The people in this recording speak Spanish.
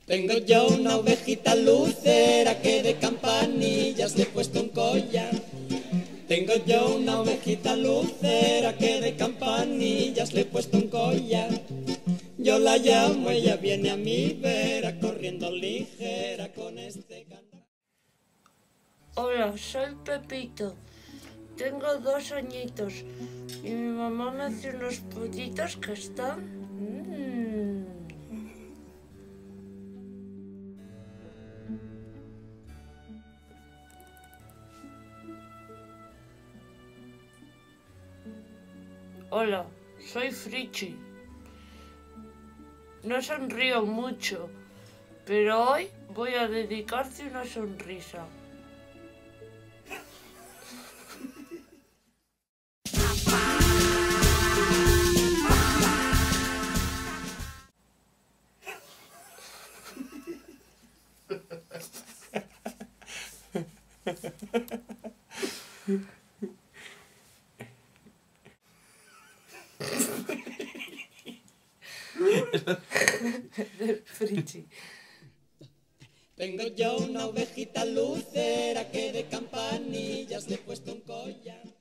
Tengo yo una ovejita lucera que de campanillas le he puesto un collar. Tengo yo una ovejita lucera que de campanillas le he puesto un collar. Yo la llamo, ella viene a mi vera, corriendo ligera con este cantar. Hola, soy Pepito. Tengo 2 añitos y mi mamá me hace unos pollitos que están... Hola, soy Frichi. No sonrío mucho, pero hoy voy a dedicarte una sonrisa. Frichi. Tengo yo una ovejita lucera que de campanillas le he puesto un collar.